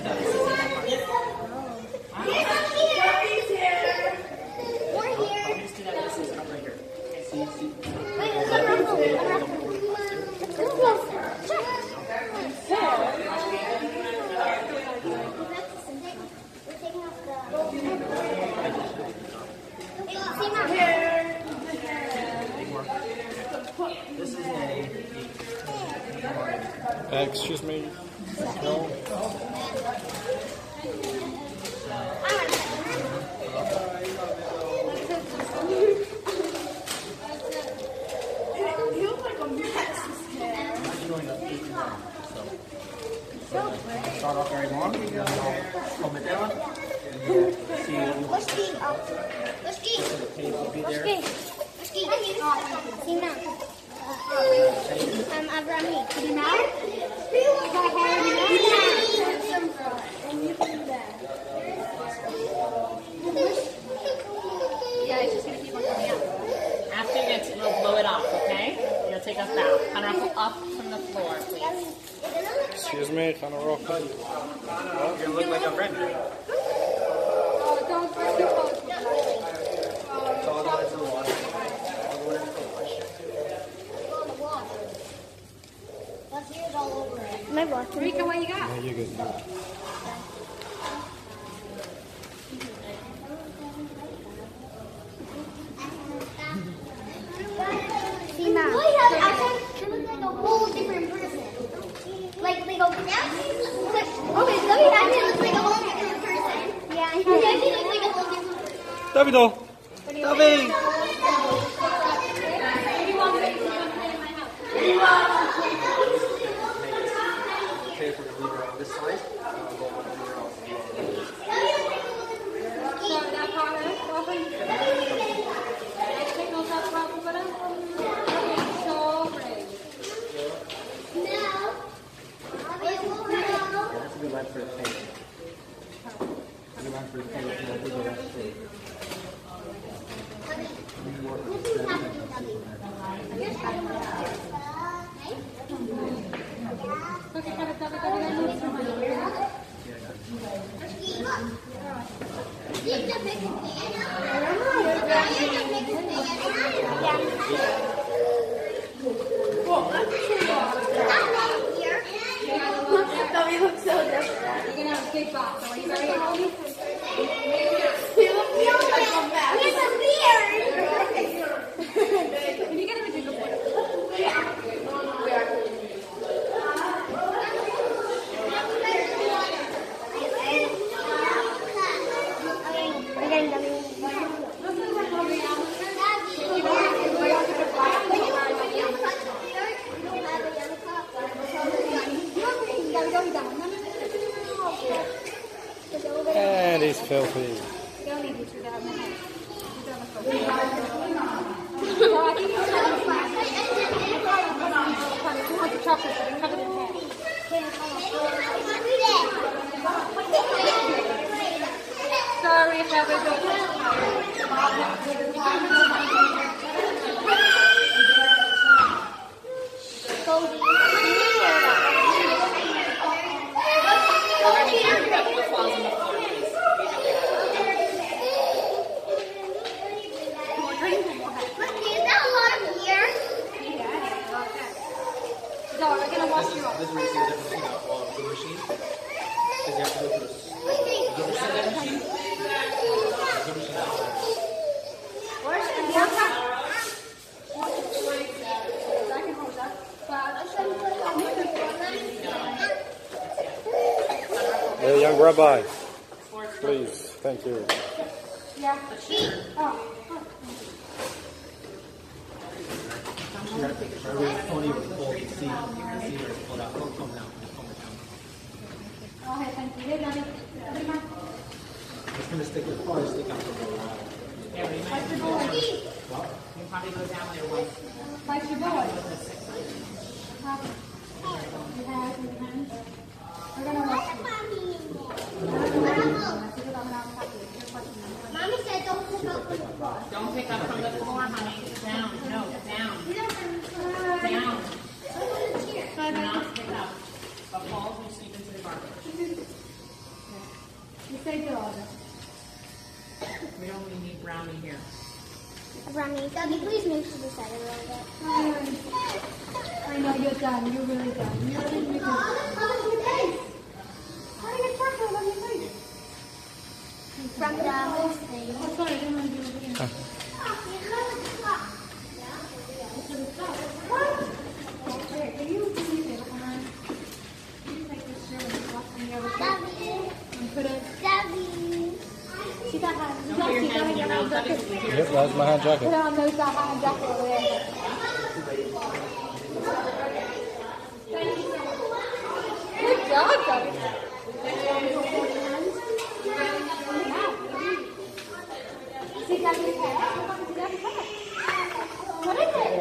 Excuse me. No. Start off very long, and then I'll comb it down. See Let's ski up. Let's ski. the tape will be there. Let's ski. See now. Avrami. Can you now? Yeah, it's just going to keep on coming out. After you get to blow it off, okay? You'll take us down. Kind of up from the floor, please. Excuse me, kind of rock. You're gonna look like a redneck. Don't break your toes. It's all going into the water. All going into the water. Let's hear it all over it. My block. Rika, what you got? Yeah, you're good. See now. I look like a whole different person. Like they go down. Okay, so he actually looks like a whole different person. Yeah, he actually looks like a whole different person. Davido! David! Okay, if we're gonna leave her on this side, I'll go over else. That's a good line for the tape. Good line for the tape. We'll do the rest tape. And he's filthy. Sorry if I ever go. This is where you see the difference between the machine. Because you have to go through this. The machine. Young rabbi, please, thank you. Yeah. You gotta take it right away. Tony was pulled. You see where it's pulled out. Don't come down. Calm it down. Okay, thank you. It's gonna stick. It's probably stick out for a while. Yeah, but you might you probably go down there once. Like your boy. We're gonna watch. Mommy said don't pick up. Don't pick up from the floor, honey. Down. No, down. Down. Do not pick up. But falls will sneak into the garbage. Rummy, Gabby, please move to the side a little bit. I know you're done. You're really done. You're really done. From the whole thing. Oh, sorry, I didn't want to do it again. Can you do me a favor, Cameron? Can you take this shirt and walk on the other side Gabby, and put it? Gabby. See that hand? Don't put your hand in your mouth. That is weird. Yep, that's my hand Put jacket. it on those that hand jacket over there. Good job, Gabby. See Gabby's hair? See Gabby's hair? What is it?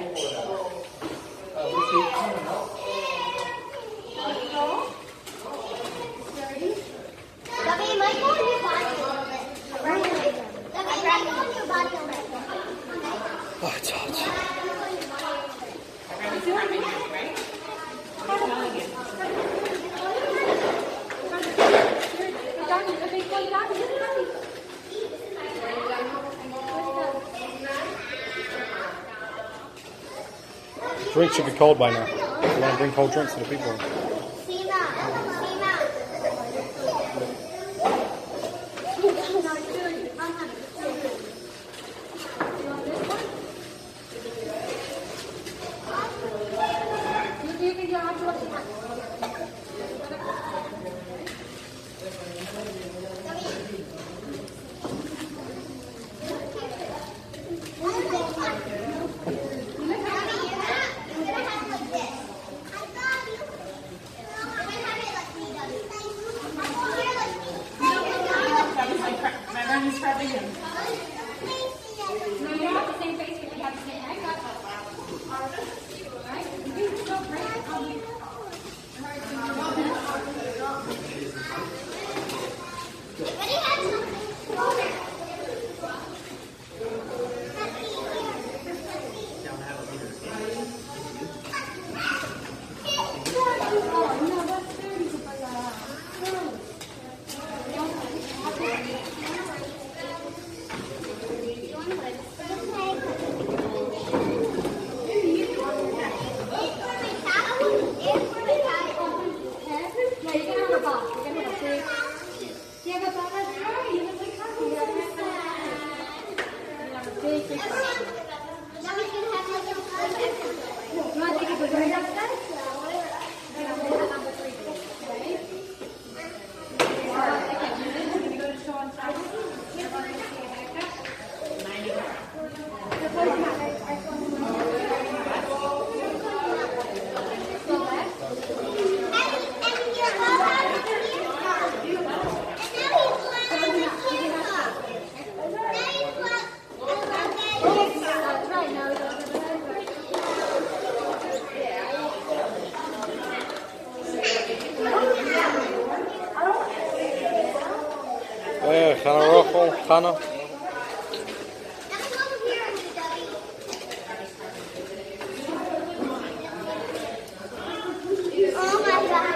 Gabby, you might go on your body a little bit. Gabby, you might go on your body a little bit. Oh, it's hot. Everyone's prepping you, right? I'm telling you. Drinks should be cold by now. You want to bring cold drinks to the people. Sima. Everyone's prepping him. No, you don't have the same face, but you have the same haircut. Right? You so great. Yeah, you can have a box. You can have a big. Do you have a box? Oh, you look like coffee. You have a big, big box. You want to take a good look at that? Gaan we roffel? Gaan we? Oh my god.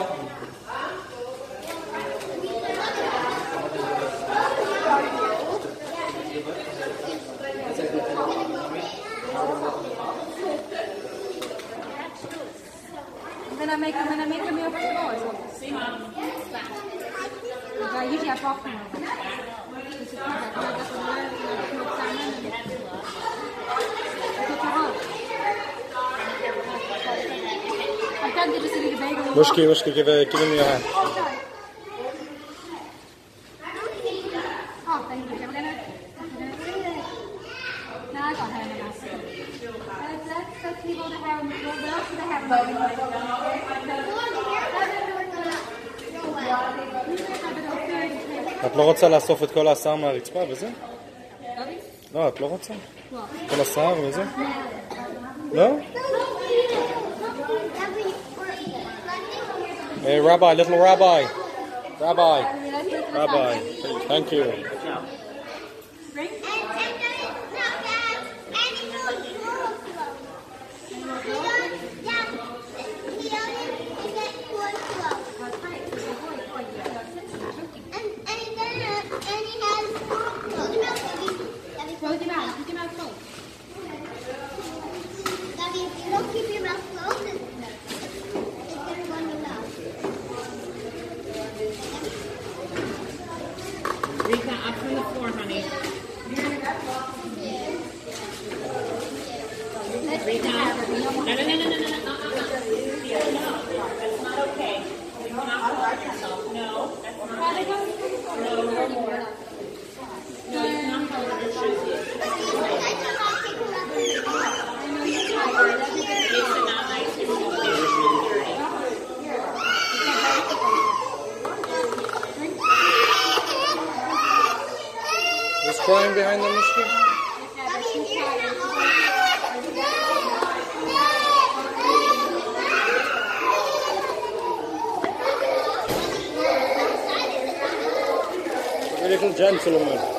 When I make a meal for tomorrow, so See, Mom. I usually have popcorn. This is perfect. I just want to cook salmon and cook a hot. I've done to just eat a bagel. Wishki, give him your hand. Oh, thank you. We're gonna now I got hair in my mouth. Let's leave all the hair on the floor. The rest of the hair on the את לא רוצה לאסוף את כל השיער מהרצפה וזה? לא, את לא רוצה? כל השיער וזה? לא? Hey, Rabbi, little Rabbi. Rabbi. Thank you. And he has Close your mouth. Keep your mouth closed. crying behind the Mushki? A little gentleman.